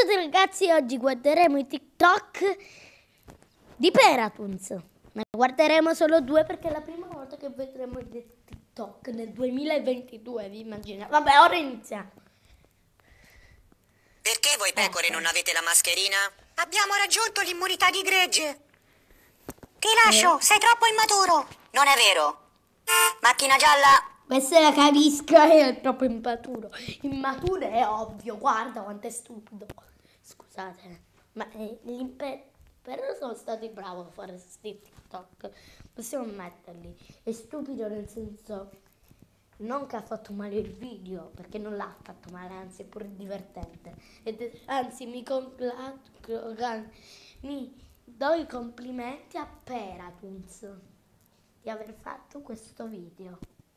tutti ragazzi, oggi guarderemo i TikTok di Peratunes. Ne guarderemo solo 2 perché è la prima volta che vedremo i TikTok nel 2022, vi immaginate? Vabbè, ora iniziamo. Perché voi pecore non avete la mascherina? Abbiamo raggiunto l'immunità di gregge. Ti lascio, sei troppo immaturo. Non è vero. Macchina gialla. Questa la capisco, è proprio immaturo. Immaturo è ovvio, guarda quanto è stupido. Scusate, ma però sono stati bravi a fare questi TikTok. Possiamo metterli. È stupido nel senso, non che ha fatto male il video, perché non l'ha fatto male, anzi è pure divertente. Anzi mi do i complimenti a Peratunes di aver fatto questo video.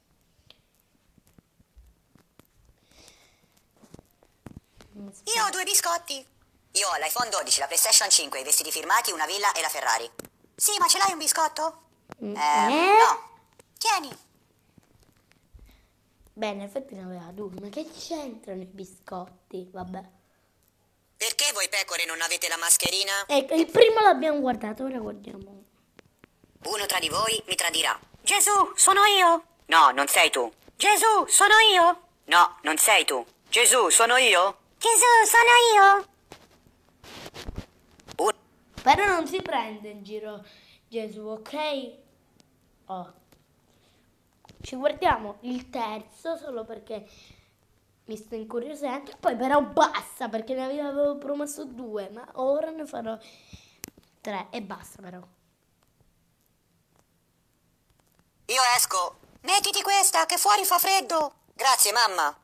Io ho 2 biscotti. Io ho l'iPhone 12, la PlayStation 5, i vestiti firmati, una villa e la Ferrari. Sì, ma ce l'hai un biscotto? No. Tieni. Bene, in effetti ne aveva 2, ma che c'entrano i biscotti? Vabbè. Perché voi pecore non avete la mascherina? Ecco, il primo l'abbiamo guardato, ora guardiamo. Uno tra di voi mi tradirà. Gesù, sono io. No, non sei tu. Gesù, sono io. No, non sei tu. Gesù, sono io? Gesù, sono io. Però non si prende in giro Gesù, ok? Oh. Ci guardiamo il terzo solo perché mi sto incuriosendo. E poi però basta perché ne avevo promesso 2, ma ora ne farò 3 e basta però. Io esco. Mettiti questa, che fuori fa freddo. Grazie, mamma.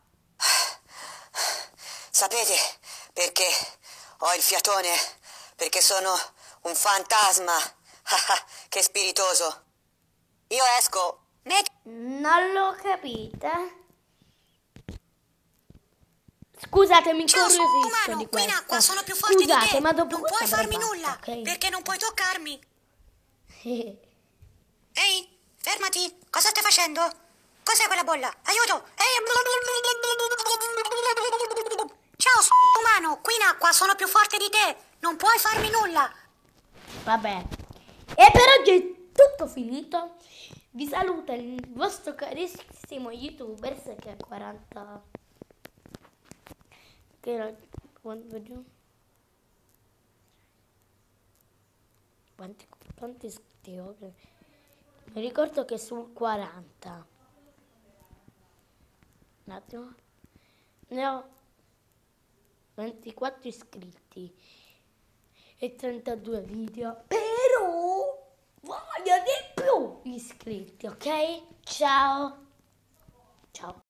Sapete perché ho il fiatone? Perché sono un fantasma. Che spiritoso. Io esco. Non l'ho capita. Scusate, mi Ciao, incuriosisco umano, di qui in questa. acqua sono più forte di Scusate, te. ma dopo Non puoi questa farmi basta, nulla, ok? perché non puoi toccarmi. Ehi, fermati. Cosa stai facendo? Cos'è quella bolla? Aiuto! Ciao, umano, qui in acqua sono più forte di te. Non puoi farmi nulla. Vabbè. E per oggi è tutto finito. Vi saluta il vostro carissimo youtuber che ha 40. Che era. Quanti iscritti ho? Mi ricordo che su 40. Un attimo. Ne ho 24 iscritti e 32 video. Però voglio di più iscritti, ok? Ciao. Ciao.